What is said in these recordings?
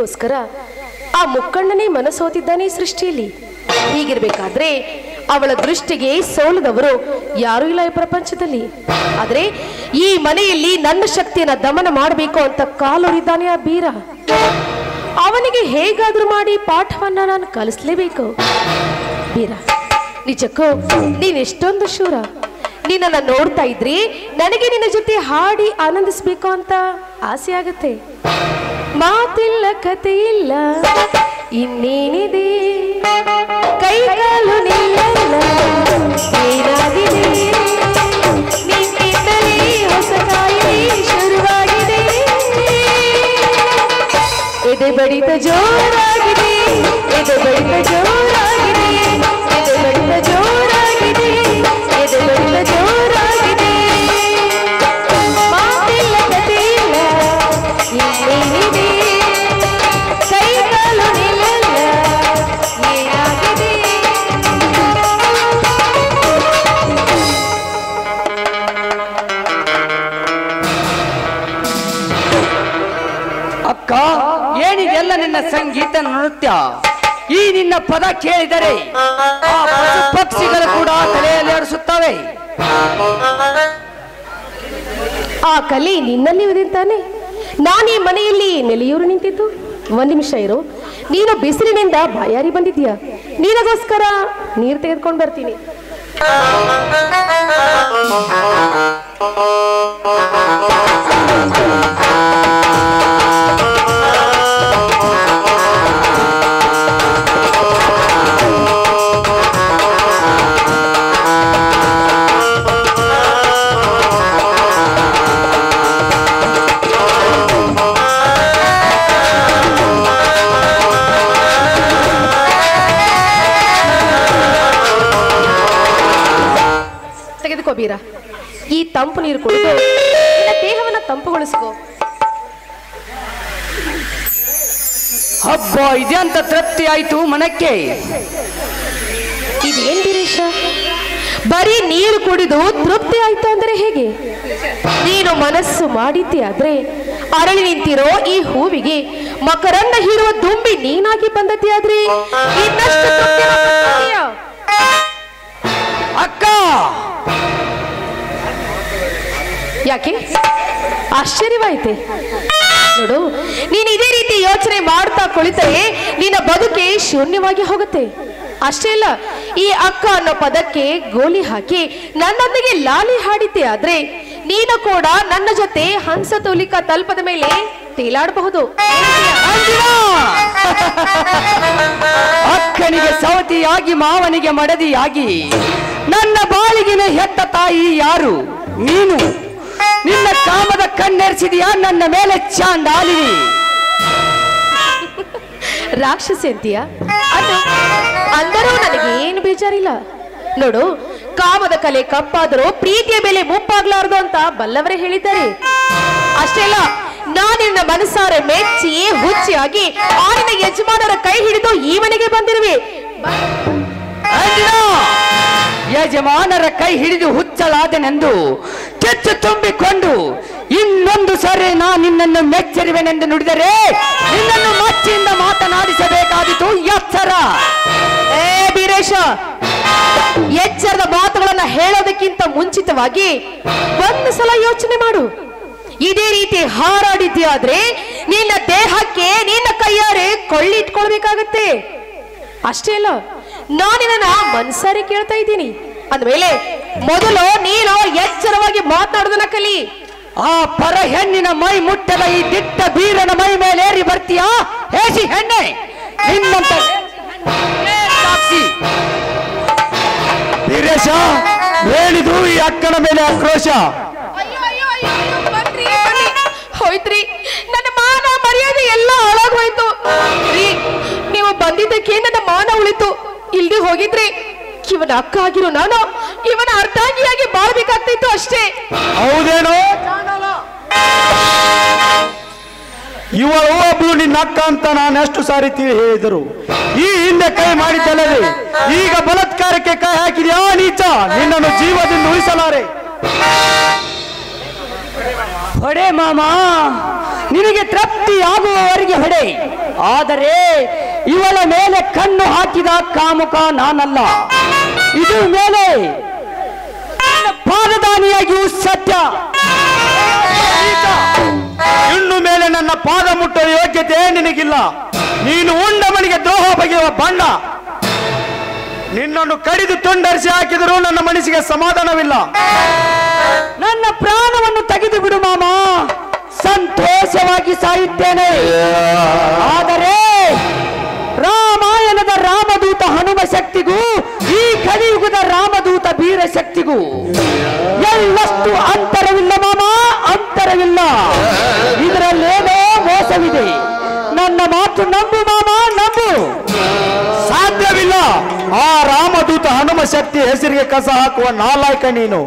ಪ್ರೀತಿಗೋಸ್ಕರ ಆ ಮುಕ್ಕಣ್ಣನೇ ಮನಸೋತಿದ್ದಾನೆ ಈ ಸೃಷ್ಟಿಯಲ್ಲಿ. ಹೀಗಿರ್ಬೇಕಾದ್ರೆ ಅವಳ ದೃಷ್ಟಿಗೆ ಸೋಲದವರು ಯಾರೂ ಇಲ್ಲ ಈ ಪ್ರಪಂಚದಲ್ಲಿ. ಆದ್ರೆ ಈ ಮನೆಯಲ್ಲಿ ನನ್ನ ಶಕ್ತಿಯನ್ನ ದಮನ ಮಾಡಬೇಕು ಅಂತ ಕಾಲೂರಿದ್ದಾನೆ ಆ ಬೀರ. ಅವನಿಗೆ ಹೇಗಾದ್ರೂ ಮಾಡಿ ಪಾಠವನ್ನ ನಾನು ಕಲಿಸ್ಲೇಬೇಕು. ಬೀರ, ನಿಜಕ್ಕೂ ನೀನ್ ಎಷ್ಟೊಂದು ಶೂರ. ನೀನನ್ನ ನೋಡ್ತಾ ಇದ್ರಿ ನನಗೆ ನಿನ್ನ ಜೊತೆ ಹಾಡಿ ಆನಂದಿಸ್ಬೇಕು ಅಂತ ಆಸೆ ಆಗತ್ತೆ. ಮಾತಿಲ್ಲ ಕತೆ ಇಲ್ಲ ಇನ್ನೇನಿದೆ, ಕೈಗಾಲು ನಿಲ್ಲಲ್ಲ ಏನಾಗಿದೆ, ನಿನ್ನಿಂದಲೇ ಹೊಸ ಕಾಯಿಲೆ ಶುರುವಾಗಿದೆ. ಎದೆ ಬಡಿತ ಜೋರಾಗಿದೆ, ಎದೆ ಬಡಿತ ಜೋರಾಗಿದೆ, ಎದೆ ಬಡಿತ ಜೋರಾಗಿದೆ, ಎದೆ ಬಡಿತ ಜೋರಾಗಿದೆ. ಮಾತಿಲ್ಲ ಕತೆ ಇಲ್ಲ ಇನ್ನೇನಿದೆ, ಕೈಗಾಲು ನಿಲ್ಲಲ್ಲ ಏನಾಗಿದೆ. ಅಕ್ಕ, ಏನಿದೆಲ್ಲ ನಿನ್ನ ಸಂಗೀತ ನೃತ್ಯ? ಈ ನಿನ್ನ ಪದ ಕೇಳಿದರೆ ಆ ಪಶು ಪಕ್ಷಿಗಳು ಕೂಡ ತಲೆಯಲ್ಲಿ ಆಡಿಸುತ್ತವೆ. ಆ ಕಲೆ ನಿನ್ನಲ್ಲಿ ಉದಿತಾನೆ. ನಾನು ಈ ಮನೆಯಲ್ಲಿ ನೆಲೆಯೂರು ನಿಂತಿದ್ದು. ಒಂದ್ ನಿಮಿಷ ಇರು, ನೀನು ಬಿಸಿಲಿನಿಂದ ಬಾಯಾರಿ ಬಂದಿದ್ಯಾ? ನಿನಗೋಸ್ಕರ ನೀರು ತೆಗೆದುಕೊಂಡು ಬರ್ತೀನಿ. ತೆಗೆದುಕೋ ಬೀರ, ಈ ತಂಪು ನೀರು ಕುಡಿದು ನಿನ್ನ ದೇಹವನ್ನ ತಂಪುಗೊಳಿಸ್ಕೋ. ಹಬ್ಬ ಇದೆ ಅಂತ ತೃಪ್ತಿ ಆಯ್ತು ಮನಕ್ಕೆ. ಇದೇನ್ ಬೀರೇಶ, ಬರೀ ನೀರು ಕುಡಿದು ತೃಪ್ತಿ ಆಯ್ತು ಅಂದ್ರೆ ಹೇಗೆ? ನೀನು ಮನಸ್ಸು ಮಾಡಿದ್ದೆ ಆದ್ರೆ ಅರಳಿ ನಿಂತಿರೋ ಈ ಹೂವಿಗೆ ಮಕರಂದ ಹೀರುವ ದುಂಬಿ ನೀನಾಗಿ ಬಂದದ್ದೇ ಆದ್ರೆ ಇನ್ನಷ್ಟು ತೃಪ್ತಿ ಪಡ್ತೀಯ. ಅಕ್ಕ, ಯಾಕೆ ಆಶ್ಚರ್ಯವಾಯ್ತೆ? ನೋಡು, ನೀನು ಇದೇ ರೀತಿ ಯೋಚನೆ ಮಾಡ್ತಾ ಕುಳಿತರೆ ನಿನ್ನ ಬದುಕೆ ಶೂನ್ಯವಾಗಿ ಹೋಗುತ್ತೆ. ಅಷ್ಟೇ ಅಲ್ಲ, ಈ ಅಕ್ಕ ಅನ್ನೋ ಪದಕ್ಕೆ ಗೋಲಿ ಹಾಕಿ ನನ್ನೊಂದಿಗೆ ಲಾಲಿ ಹಾಡಿದ್ದೆ ಆದ್ರೆ ನೀನು ಕೂಡ ನನ್ನ ಜೊತೆ ಹಂಸ ತೂಲಿಕ ತಲ್ಪದ ಮೇಲೆ ತೇಲಾಡಬಹುದು. ಅಕ್ಕನಿಗೆ ಸವತಿಯಾಗಿ ಮಾವನಿಗೆ ಮಡದಿಯಾಗಿ ನನ್ನ ಬಾಳಿಗಿನ ಹೆತ್ತ ತಾಯಿ ಯಾರು? ನೀನು. ನಿನ್ನ ಕಾಮದ ಕಣ್ಣೆರಿಸಿದೆಯಾ ನನ್ನ ಮೇಲೆ ಚಾಂಡಾಲಿನಿ? ರಾಕ್ಷಸಿ ಅಂತೀಯ? ಅಂದರೂ ನನಗೇನು ಬೇಜಾರಿಲ್ಲ. ನೋಡು, ಕಾಮದ ಕಲೆ ಕಪ್ಪಾದರೂ ಪ್ರೀತಿಯ ಬೆಲೆ ಮುಪ್ಪಾಗ್ಲಾರ್ದು ಅಂತ ಬಲ್ಲವರೇ ಹೇಳಿದ್ದಾರೆ. ಅಷ್ಟೇ ಅಲ್ಲ, ನಾನಿನ್ನ ಮನಸಾರೆ ಮೆಚ್ಚಿ ಹುಚ್ಚಿಯಾಗಿ ಆನಿನ ಯಜಮಾನರ ಕೈ ಹಿಡಿದು ಈ ಮನೆಗೆ ಬಂದಿರುವೆ. ಯಜಮಾನರ ಕೈ ಹಿಡಿದು ಹುಚ್ಚಲಾದೆನೆಂದು ಕೆಚ್ಚು ತುಂಬಿಕೊಂಡು ಇನ್ನೊಂದು ಸರಿ ನಿನ್ನನ್ನು ಮೆಚ್ಚರಿವೆನೆಂದು ನುಡಿದರೆ ನಿನ್ನನ್ನು ಮಚ್ಚಿಯಿಂದ ಮಾತನಾಡಿಸಬೇಕಾದಿತು ಎಚ್ಚರ. ಏ ಬೀರೇಶ, ಎಚ್ಚರದ ಮಾತುಗಳನ್ನ ಹೇಳೋದಕ್ಕಿಂತ ಮುಂಚಿತವಾಗಿ ಒಂದು ಸಲ ಯೋಚನೆ ಮಾಡು. ಇದೇ ರೀತಿ ಹಾರಾಡಿದ್ಯಾದ್ರೆ ನಿನ್ನ ದೇಹಕ್ಕೆ ನಿನ್ನ ಕೈಯಾರೆ ಕೊಳ್ಳಿಟ್ಕೊಳ್ಬೇಕಾಗತ್ತೆ. ಅಷ್ಟೇ ಅಲ್ಲ, ನಾನಿನ್ನ ಮನ್ಸಾರಿ ಕೇಳ್ತಾ ಇದ್ದೀನಿ ಅಂದ್ಮೇಲೆ ಮೊದಲು ನೀನು ಎಚ್ಚರವಾಗಿ ಮಾತನಾಡೋದನ್ನ ಕಲಿ. ಆ ಪರ ಹೆಣ್ಣಿನ ಮೈ ಮುಟ್ಟದ ಈ ದಿಟ್ಟ ಬೀರನ ಮೈ ಮೇಲೆ ಏರಿ ಬರ್ತೀಯಾ ಹೇಸಿ ಹೆಣ್ಣೆ? ನಿನ್ನಂತ ಸಾಕ್ಷಿ ವೀರೇಶ ಹೇಳಿದು ಈ ಅಕ್ಕನ ಮೇಲೆ ಆಕ್ರೋಶ. ಹೋಯ್ತ್ರಿ, ನನ್ನ ಮಾನ ಮರ್ಯಾದೆ ಎಲ್ಲ ಹಾಳಾಗೋಯ್ತು ರೀ. ನೀವು ಬಂದಿದ್ದಕ್ಕೆ ನನ್ನ ಮಾನ ಉಳಿತು. ಇಲ್ದಿ ಹೋಗಿದ್ರಿ ಇವನ ಅಕ್ಕ ಆಗಿರೋ ನಾನು ಇವನ ಅರ್ಧಾಂಗಿಯಾಗಿ ಬಾಳ್ಬೇಕಾಗ್ತಿತ್ತು ಅಷ್ಟೇ. ಹೌದೇನೋ? ಇವಳು ಒಬ್ಳು ನಿನ್ನ ಅಕ್ಕ ಅಂತ ನಾನು ಎಷ್ಟು ಸಾರಿ ಹೇಳಿದರು. ಈ ಹಿಂದೆ ಕೈ ಮಾಡಿದ್ದಲ್ಲದೆ ಈಗ ಬಲಾತ್ಕಾರಕ್ಕೆ ಕೈ ಹಾಕಿದ್ಯಾ ನೀಚ? ನಿನ್ನನ್ನು ಜೀವದಿಂದ ಉಳಿಸಲಾರೆ. ಹೊಡೆ ಮಾಮ, ನಿನಗೆ ತೃಪ್ತಿಯಾಗುವವರೆಗೆ ಹೊಡೆ. ಆದರೆ ಇವಳ ಮೇಲೆ ಕಣ್ಣು ಹಾಕಿದ ಕಾಮುಕ ನಾನಲ್ಲ. ಇದು ಮೇಲೆ ಪಾದದಾನಿಯಾಗಿಯೂ ಸತ್ಯ. ಇನ್ನು ಮೇಲೆ ನನ್ನ ಪಾದ ಮುಟ್ಟುವ ಯೋಗ್ಯತೆ ನಿನಗಿಲ್ಲ. ನೀನು ಉಂಡ ಮನೆಗೆ ದ್ರೋಹ ಬಗೆಯುವ ಬಣ್ಣ. ನಿನ್ನನ್ನು ಕಡಿದು ತುಂಡರಿಸಿ ಹಾಕಿದರೂ ನನ್ನ ಮನಸ್ಸಿಗೆ ಸಮಾಧಾನವಿಲ್ಲ. ನನ್ನ ಪ್ರಾಣವನ್ನು ತೆಗೆದು ಬಿಡು ಮಾಮ, ಸಂತೋಷವಾಗಿ ಸಾಯುತ್ತೇನೆ. ಆದರೆ ರಾಮಾಯಣದ ರಾಮದೂತ ಹನುಮ ಶಕ್ತಿಗೂ ಈ ಕಲಿಯುಗದ ರಾಮದೂತ ವೀರ ಶಕ್ತಿಗೂ ಎಳ್ಳಷ್ಟು ಅಂತರವಿಲ್ಲ ಮಾಮ, ಅಂತರವಿಲ್ಲ. ಇದರಲ್ಲೇನೋ ಮೋಸವಿದೆ. ನನ್ನ ಮಾತು ನಂಬು ಮಾಮ, ನಂಬು. ಸಾಧ್ಯವಿಲ್ಲ. ಆ ರಾಮದೂತ ಹನುಮ ಶಕ್ತಿ ಹೆಸರಿಗೆ ಕಸ ಹಾಕುವ ನಾಲಾಯಕ ನೀನು.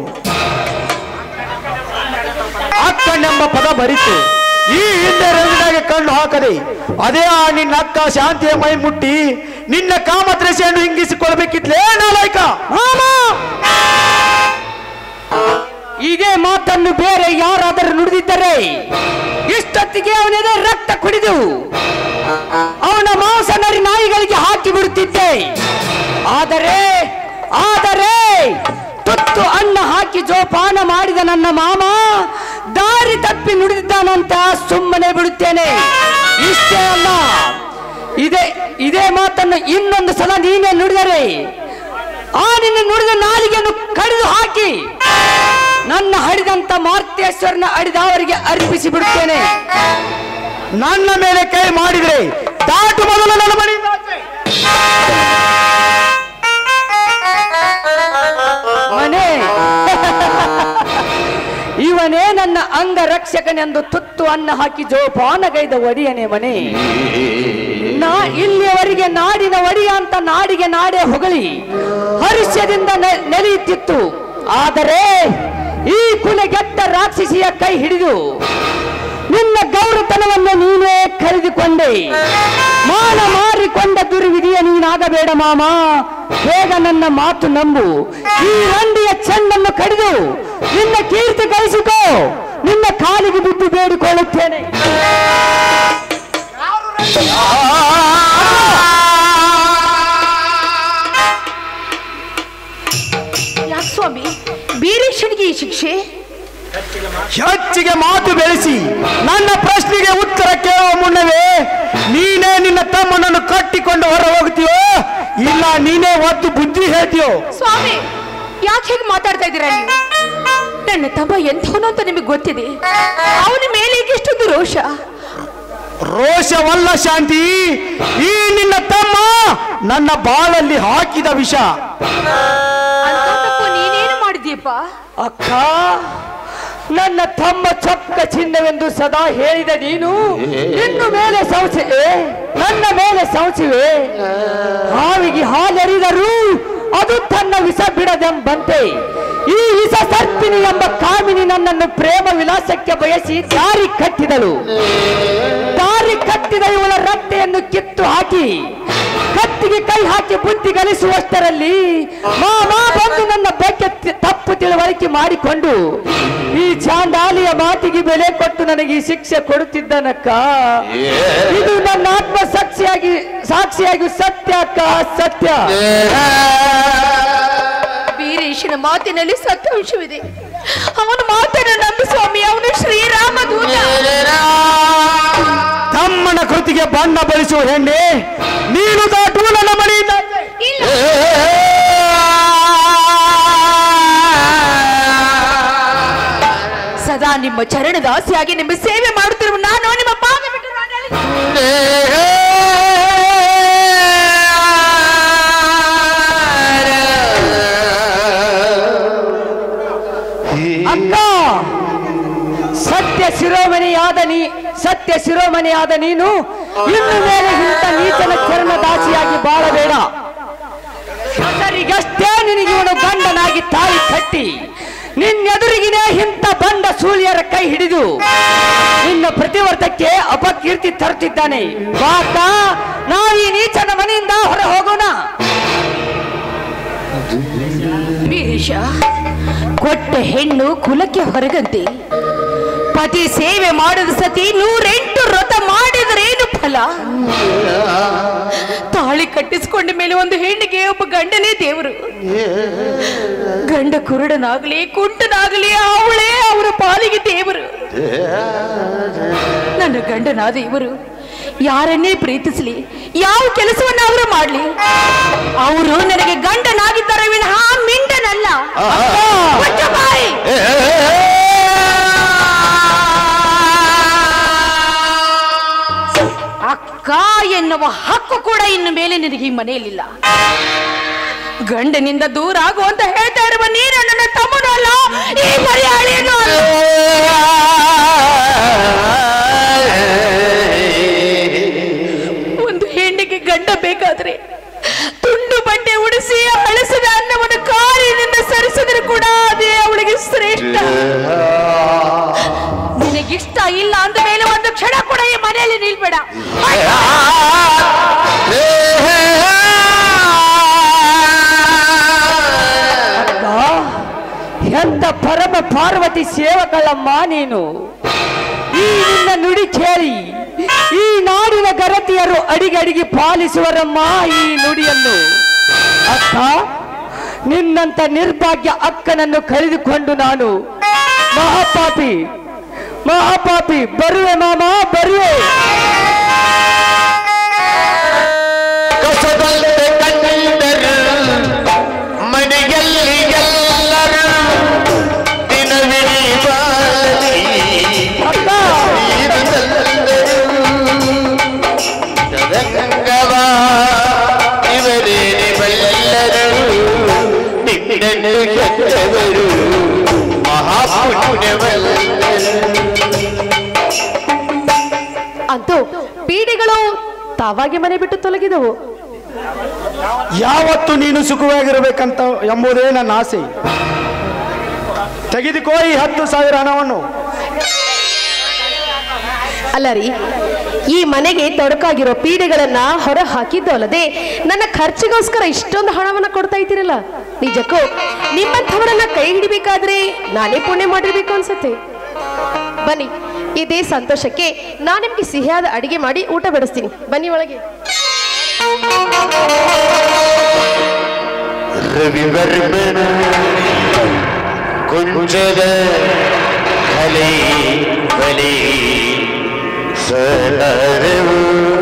ಅಕ್ಕನೆಂಬ ಪದ ಬರಿತು. ಈ ಹಿಂದೆ ರವಿನಾಗೆ ಕಣ್ಣು ಹಾಕದೆ ಅದೇ ಆ ನಿನ್ನ ಅಕ್ಕ ಶಾಂತಿಯ ಮೈ ಮುಟ್ಟಿ ನಿನ್ನ ಕಾಮದ್ರಶೆಯನ್ನು ಹಿಂಗಿಸಿಕೊಳ್ಬೇಕಿತ್ಲೇ ನಾಲಾಯಕ. ಇದೇ ಮಾತನ್ನು ಬೇರೆ ಯಾರಾದರೂ ನುಡಿದಿದ್ದರೆ ಇಷ್ಟೊತ್ತಿಗೆ ಅವನೇ ರಕ್ತ ಕುಡಿದು ಅವನ ಮಾಂಸ ನರಿ ನಾಯಿಗಳಿಗೆ ಹಾಕಿ ಬಿಡುತ್ತಿದ್ದೆ. ಆದರೆ ತುತ್ತು ಅನ್ನ ಹಾಕಿ ಜೋಪಾನ ಮಾಡಿದ ನನ್ನ ಮಾಮ ದಾರಿ ತಪ್ಪಿ ನುಡಿದಿದ್ದಾನಂತ ಸುಮ್ಮನೆ ಬಿಡುತ್ತೇನೆ. ಇಷ್ಟೇ ಅಲ್ಲ, ಇದೇ ಮಾತನ್ನು ಇನ್ನೊಂದು ಸಲ ನೀನೇ ನುಡಿದರೆ ಆ ನಿನ್ನ ನುಡಿದ ನಾಲಿಗೆಯನ್ನು ಕಡಿದು ಹಾಕಿ ನನ್ನ ಹಡಿದಂತ ಮಾರ್ತೇಶ್ವರನ ಹಡಿದವರಿಗೆ ಅರ್ಪಿಸಿ ಬಿಡುತ್ತೇನೆ. ನನ್ನ ಮೇಲೆ ಕೈ ಮಾಡಿದ್ರೆ ದಾಟು ಮೊದಲು ನನ್ನ ಮನೆಯಿಂದ ಮನೆ. ಇವನೇ ನನ್ನ ಅಂಗರಕ್ಷಕನೆಂದು ತುತ್ತು ಅನ್ನ ಹಾಕಿ ಜೋಪಾನಗೈದ ಒಡಿಯನೇ ಮನೆ. ಇಲ್ಲಿಯವರೆಗೆ ನಾಡಿನ ಒಡಿಯ ಅಂತ ನಾಡಿಗೆ ನಾಡೇ ಹೊಗಳಿ ಹರ್ಷದಿಂದ ನೆಲೆಯುತ್ತಿತ್ತು. ಆದರೆ ಈ ಕುಲಗೆಟ್ಟ ರಾಕ್ಷಸಿಯ ಕೈ ಹಿಡಿದು ನಿನ್ನ ಗೌರತನವನ್ನು ನೀನೇ ಕರೆದುಕೊಂಡೆ. ಮಾನ ಮಾರಿಕೊಂಡ ದುರ್ವಿಧಿಯ ನೀನಾಗಬೇಡ ಮಾಮ. ಬೇಗ ನನ್ನ ಮಾತು ನಂಬು. ಈ ರಂಡಿಯ ಚೆಂಡನ್ನು ಕಡಿದು ನಿನ್ನ ಕೀರ್ತಿ ಗಳಿಸಿಕೋ. ನಿನ್ನ ಕಾಲಿಗೆ ಬಿದ್ದು ಬೇಡಿಕೊಳ್ಳುತ್ತೇನೆ. ಯಾಕೆ ಸ್ವಾಮಿ ಬೀರೇಶನಿಗೆ ಈ ಶಿಕ್ಷೆ? ಹೆಚ್ಚಿಗೆ ಮಾತು ಬೆಳೆಸಿ ನನ್ನ ಪ್ರಶ್ನೆಗೆ ಉತ್ತರ ಕೇಳುವ ಮುನ್ನವೇ ನೀನೇ ನಿನ್ನ ತಮ್ಮನನ್ನು ಕಟ್ಟಿಕೊಂಡು ಹೊರ ಹೋಗ್ತೀಯೋ ಇಲ್ಲ ನೀನೇ ಒತ್ತು ಬುದ್ಧಿ ಹೇಳ್ತೀಯೋ? ಸ್ವಾಮಿ ಯಾಕೆ ಹೇಗೆ ಮಾತಾಡ್ತಾ ಇದ್ದೀರಾ ನೀವು? ನನ್ನ ತಮ್ಮ ಎಂಥವನು ಅಂತ ನಿಮಗೆ ಗೊತ್ತಿದೆ. ಅವನ ಮೇಲೆ ಎಷ್ಟೊಂದು ರೋಷ. ರೋಷವಲ್ಲ ಶಾಂತಿ, ಈ ನಿನ್ನ ತಮ್ಮ ನನ್ನ ಬಾಳಲ್ಲಿ ಹಾಕಿದ ವಿಷ. ಅಂತ ತಪ್ಪು ನೀನೇನು ಮಾಡಿದೀಯಪ್ಪ? ಅಕ್ಕ, ನನ್ನ ತಮ್ಮ ಚೊಕ್ಕ ಚಿನ್ನವೆಂದು ಸದಾ ಹೇಳಿದ ನೀನು ಇನ್ನು ಮೇಲೆ ಸಂಶಯವೇ? ನನ್ನ ಮೇಲೆ ಸಂಶಯವೇ? ಹಾವಿಗೆ ಹಾಲೆರಿದರೂ ಅದು ತನ್ನ ವಿಷ ಬಿಡದೆಂಬಂತೆ ಈ ವಿಷ ಸರ್ಪಿನಿ ಎಂಬ ಕಾಮಿನಿ ನನ್ನನ್ನು ಪ್ರೇಮ ವಿಲಾಸಕ್ಕೆ ಬಯಸಿ ದಾರಿ ಕಟ್ಟಿದಳು. ದಾರಿ ಕಟ್ಟಿದ ಇವಳ ರಟ್ಟೆಯನ್ನು ಕಿತ್ತು ಹಾಕಿ ಕತ್ತಿಗೆ ಕೈ ಹಾಕಿ ಬುದ್ಧಿ ಗಳಿಸುವಷ್ಟರಲ್ಲಿ ಮಾಮ ಬಂದು ನನ್ನ ಬಗ್ಗೆ ತಪ್ಪು ತಿಳುವಳಿಕೆ ಮಾಡಿಕೊಂಡು ಈ ಚಾಂಡಾಲಿಯ ಮಾತಿಗೆ ಬೆಲೆ ಕೊಟ್ಟು ನನಗೆ ಈ ಶಿಕ್ಷೆ ಕೊಡುತ್ತಿದ್ದನಕ್ಕ. ಇದು ನನ್ನ ಆತ್ಮ ಸಾಕ್ಷಿಯಾಗಿ ಸತ್ಯ ಅಕ್ಕ, ಸತ್ಯ. ವೀರೇಶನ ಮಾತಿನಲ್ಲಿ ಸತ್ಯಾಂಶವಿದೆ. ಅವನ ಮಾತನ್ನು ನಂಬಿ ಸ್ವಾಮಿ, ಅವನು ಶ್ರೀರಾಮ ದೂತ. ತಮ್ಮನ ಕೃತಿಗೆ ಬಣ್ಣ ಬಳಿಸುವ ಹೆಣ್ಣೆ ನೀನು ದಾಟು ನನ್ನ ಮನೆಯಿಂದ. ಸದಾ ನಿಮ್ಮ ಚರಣದಾಸಿಯಾಗಿ ನಿಮ್ಮ ಸೇವೆ ಮಾಡುತ್ತಿರುವ ನಾನು ನಿಮ್ಮ ಪಾದ ಬಿಟ್ಟು ಅಕ್ಕ, ಸತ್ಯ ಶಿರೋಮಣಿಯಾದ ನೀನು ಇನ್ನು ಮೇಲೆ ಇಂಥ ನೀಚನ ಚರಣದಾಸಿಯಾಗಿ ಬಾಳಬೇಡ. ಹೆಸರಿಗಷ್ಟೇ ನಿನಗೆ ಇವನು ಗಂಡನಾಗಿ ತಾಯಿ ಕಟ್ಟಿ ನಿನ್ನೆದುರಿಗಿನೇ ಇಂಥ ಬಂಡ ಸೂಳಿಯರ ಕೈ ಹಿಡಿದು ನಿನ್ನ ಪ್ರತಿವರ್ತಕ್ಕೆ ಅಪಕೀರ್ತಿ ತರುತ್ತಿದ್ದಾನೆ. ಬಾಕ, ನಾವು ಈ ನೀಚನ ಮನೆಯಿಂದ ಹೊರ ಹೋಗೋಣ. ವೀರೇಶ, ಕೊಟ್ಟ ಹೆಣ್ಣು ಕುಲಕ್ಕೆ ಹೊರಗಂತೆ ಪತಿ ಸೇವೆ ಮಾಡಿದ ಸತಿ 108 ವ್ರತ ಮಾಡಿದ್ರೇನು ಫಲ? ತಾಳಿ ಕಟ್ಟಿಸಿಕೊಂಡ ಮೇಲೆ ಒಂದು ಹೆಣ್ಣಿಗೆ ಒಬ್ಬ ಗಂಡನೇ ದೇವರು. ಗಂಡ ಕುರುಡನಾಗ್ಲಿ ಕುಂಟನಾಗ್ಲಿ ಅವಳೇ ಅವರ ಪಾಲಿಗೆ ದೇವರು. ನನ್ನ ಗಂಡನಾದ ಇವರು ಯಾರನ್ನೇ ಪ್ರೀತಿಸಲಿ, ಯಾವ ಕೆಲಸವನ್ನ ಅವರು ಮಾಡ್ಲಿ, ಅವರು ನನಗೆ ಗಂಡನಾಗಿದ್ದಾರೆ ವಿನಃ ಮಿಂಡನಲ್ಲ. ಅಕ್ಕ ಎನ್ನುವ ಹಕ್ಕು ಕೂಡ ಇನ್ನು ಮೇಲೆ ನಿನಗೆ ಈ ಮನೆಯಲ್ಲಿಲ್ಲ. ಗಂಡನಿಂದ ದೂರ ಆಗು ಅಂತ ಹೇಳ್ತಾ ಇರುವ ನೀನು ನನ್ನ ತಮ್ಮನೂ ಅಲ್ಲ, ಈ ಮರ್ಯಾಳೆಯನ್ನು ಅಲ್ಲ. ಒಂದು ಹೆಣ್ಣಿಗೆ ಗಂಡ ಬೇಕಾದ್ರೆ ತುಂಡು ಬಟ್ಟೆ ಉಡಿಸಿ ಅಳಸದ ಅನ್ನವನ್ನು ಕಾರಿನಿಂದ ಸರಿಸಿದ್ರೆ ಕೂಡ ಅದೇ ಅವಳಿಗೆ ಶ್ರೇಷ್ಠ. ನಿನಗಿಷ್ಟ ಇಲ್ಲ ಅಂದ ಮೇಲೆ ಒಂದು ಕ್ಷಣ ಕೂಡ ಈ ಮನೆಯಲ್ಲಿ ನಿಲ್ಬೇಡ. ಎಂತ ಪರಮ ಪಾರ್ವತಿ ಸೇವಕಳಮ್ಮ ನೀನು. ಈ ನಿನ್ನ ನುಡಿ ಕೇಳಿ ಈ ನಾಡಿನ ಗರತಿಯರು ಅಡಿಗಡಿಗೆ ಪಾಲಿಸುವರಮ್ಮ ಈ ನುಡಿಯನ್ನು. ಅಕ್ಕ, ನಿನ್ನಂತ ನಿರ್ಭಾಗ್ಯ ಅಕ್ಕನನ್ನು ಕಳೆದುಕೊಂಡು ನಾನು ಮಹಾಪಾಪಿ ಮಹಾಪಾಪಿ. ಬರುವೆ ಮಾಮ, ಬರುವೆ. ಮನೆಯಲ್ಲಿ ಎಲ್ಲರೂ ದಿನವಿಡೀ ಬಾಳಲಿ ಇವರೇನೆ ಬಲ್ಲರು ನಿನ್ನನ್ನು ಕೆಟ್ಟವರು ಅಂತೂ ಪೀಡೆಗಳು ತಾವಾಗಿ ಮನೆ ಬಿಟ್ಟು ತೊಲಗಿದವು. ಯಾವತ್ತು ನೀನು ಸುಖವಾಗಿರಬೇಕಂತ ಎಂಬುದೇ ನನ್ನ ಆಸೆ. ತೆಗೆದುಕೋ ಈ 10,000 ಹಣವನ್ನು. ಅಲ್ಲ ರೀ, ಈ ಮನೆಗೆ ತೊಡಕಾಗಿರೋ ಪೀಡೆಗಳನ್ನ ಹೊರ ಹಾಕಿದ್ದಲ್ಲದೆ ನನ್ನ ಖರ್ಚಿಗೋಸ್ಕರ ಇಷ್ಟೊಂದು ಹಣವನ್ನ ಕೊಡ್ತಾ ಇದ್ದೀರಲ್ಲ, ನಿಜಕ್ಕೂ ನಿಮ್ಮಂಥವರನ್ನ ಕೈ ಹಿಡಿಬೇಕಾದ್ರೆ ನಾನೇ ಪುಣ್ಯ ಮಾಡಿರ್ಬೇಕು ಅನ್ಸುತ್ತೆ. ಬನ್ನಿ, ಇದೇ ಸಂತೋಷಕ್ಕೆ ನಾನು ನಿಮ್ಗೆ ಸಿಹಿಯಾದ ಅಡಿಗೆ ಮಾಡಿ ಊಟ ಬಡಿಸ್ತೀನಿ. ಬನ್ನಿ ಒಳಗೆ. ರವಿವರ್ಮನ ಕುಂಜದ ಕಲೆ ಬಲಿ ಸದರವು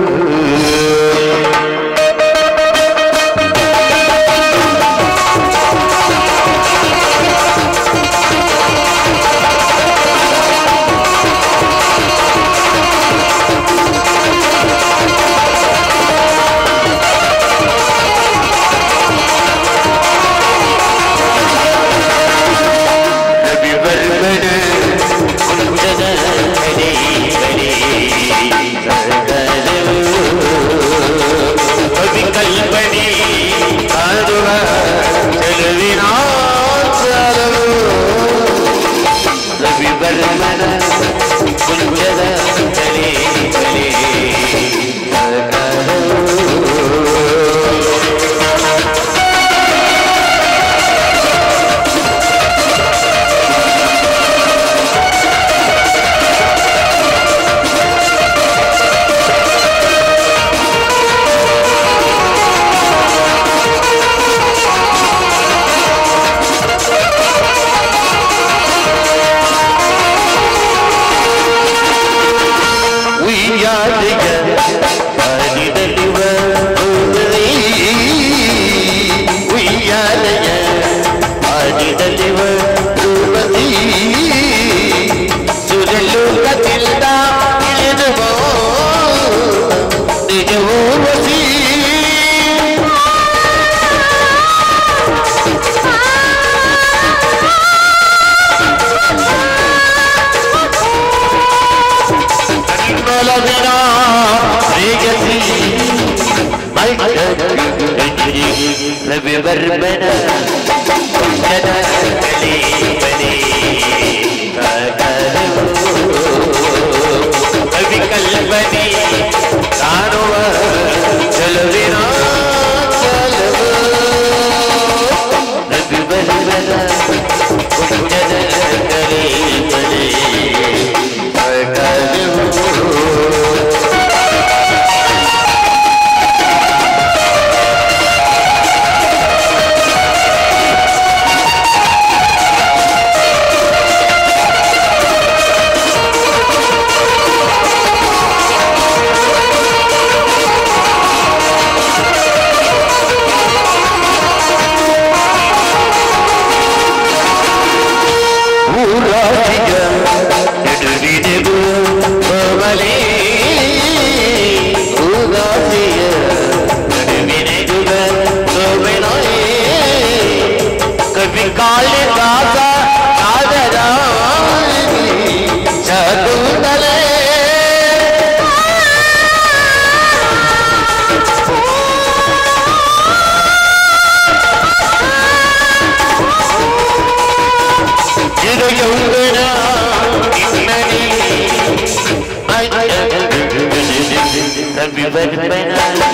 ರವಿವರ್ಮನ ಕುಂಜದ ಕಲೆ ಬಲಿ ಕವಿ ಕಲ್ಪನೆ ಕಾಣುವ ಚಲುವಿನ ಚಲವು ರವಿವರ್ಮನ ಕುಂಜದ ಕಲೆ ಬಲಿ ಮೂರಾಟಿಯ ನಡುವಿನೆಗೂ ಕೋಮಲೆ ಮೂರಾಟಿಯ ನಡುವಿನೆಗೂ ಕೋಮಲೆ ಕವಿ ಕಾಳಿದಾಸ ಕಾದರ ಶಕುಂತಲೆ ಇದು ಯೌವನ ಕವಿ ಬದಪನ